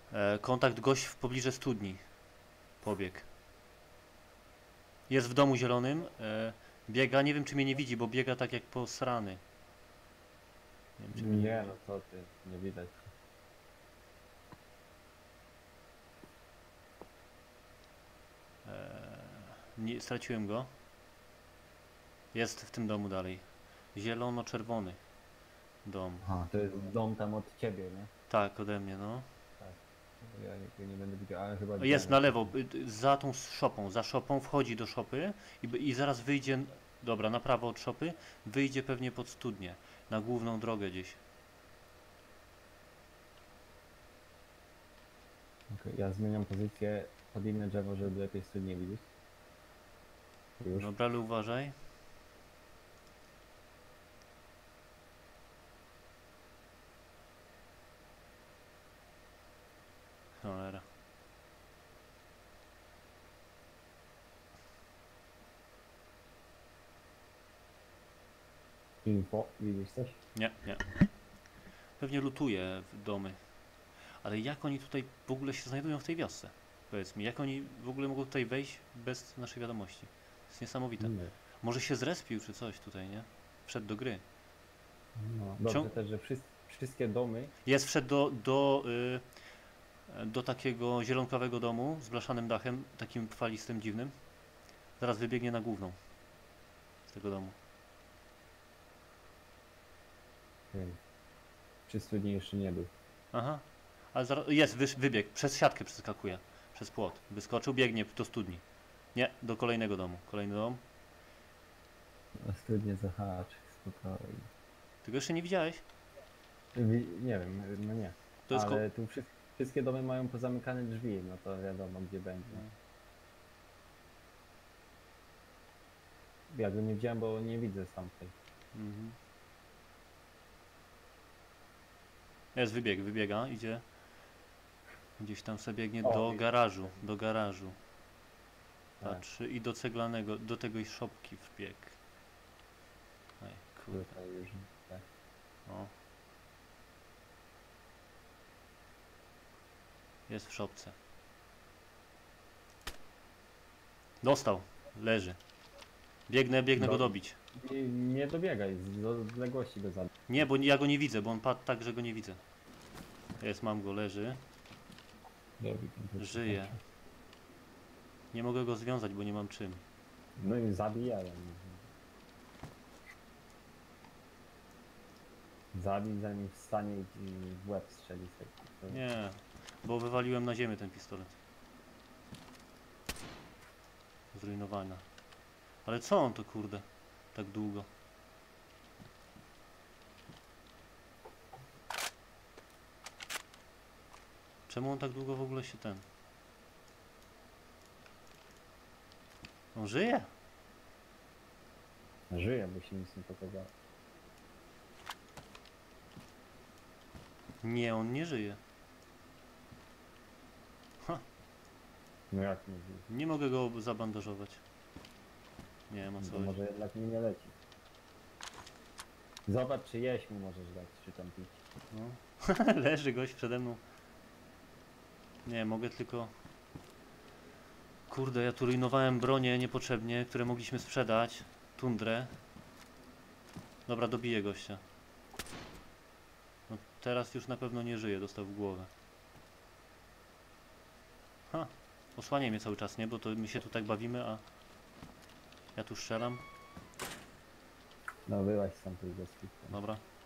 Kontakt gość w pobliżu studni. Pobieg. Jest w domu zielonym. Biega, nie wiem czy mnie nie widzi, bo biega tak jak posrany. Nie wiem, czy mnie Nie, widzi. no co ty, nie widać. Nie, straciłem go. Jest w tym domu dalej. Zielono-czerwony dom. Aha, to jest dom tam od ciebie, nie? Tak, ode mnie, no. Tak. Ja go nie będę widział, ale chyba Jest widziałem, na jak lewo, za tą szopą. Za szopą wchodzi do szopy i zaraz wyjdzie. Dobra, na prawo od szopy. Wyjdzie pewnie pod studnię. Na główną drogę gdzieś. Okej, ja zmieniam pozycję pod inne drzewo, żeby lepiej studnie widzieć. Już. Dobra, ale uważaj. Cholera. Info, widzisz coś? Nie, nie. Pewnie lutuje w domy. Ale jak oni tutaj w ogóle się znajdują w tej wiosce? Powiedz mi, jak oni w ogóle mogą tutaj wejść bez naszej wiadomości? To jest niesamowite. Nie. Może się zrespił czy coś tutaj, nie? Wszedł do gry. No. Dobrze Ciąg- też, że wszystkie domy. Jest, wszedł do takiego zielonkowego domu z blaszanym dachem, takim falistym, dziwnym. Zaraz wybiegnie na główną z tego domu. Przy studni jeszcze nie był. Aha. Ale zaraz, jest, wybiegł, przez siatkę przeskakuje. Przez płot. Wyskoczył, biegnie do studni. Nie, do kolejnego domu. Kolejny dom. A studnie zahacz, spokojnie. Ty go jeszcze nie widziałeś? Nie wiem, no nie. To jest Ale tu wszystkie domy mają pozamykane drzwi, no to wiadomo gdzie będzie. Ja go nie widziałem, bo nie widzę stamtąd. Mhm. Jest, wybiega, idzie. Gdzieś tam sobie biegnie O, do i- garażu, do garażu. Tak. Patrzy i do ceglanego, do tej szopki wbiegł. Ej, kurde. Tutaj już, tak. O. Jest w szopce. Dostał. Leży. Biegnę go dobić. I nie dobiegaj, z odległości go zabij. Nie, bo ja go nie widzę, bo on padł tak, że go nie widzę. Jest, mam go, leży. Żyje. Nie mogę go związać, bo nie mam czym. No i zabijałem. Zabij zanim wstanie i ci w łeb strzeli sobie. Nie, bo wywaliłem na ziemię ten pistolet. Zrujnowana. Ale co on to, kurde, tak długo? Czemu on tak długo w ogóle się ten... On żyje? Żyje, bo się nic nie pokazało. Nie, on nie żyje. No jak nie żyje? Nie mogę go zabandażować. Nie wiem o co To chodzi. może jednak mi nie leci. Zobacz czy jeść mu możesz dać, czy tam pić. No. Leży gość przede mną. Nie, mogę tylko... Kurde, ja tu rujnowałem bronie niepotrzebnie, które mogliśmy sprzedać. Tundrę. Dobra, dobiję gościa. No, teraz już na pewno nie żyje, dostał w głowę. Ha, osłania mnie cały czas, nie? Bo to my się tu tak bawimy, a... Ja tu strzelam. No byłaś sam tej deski. Dobra.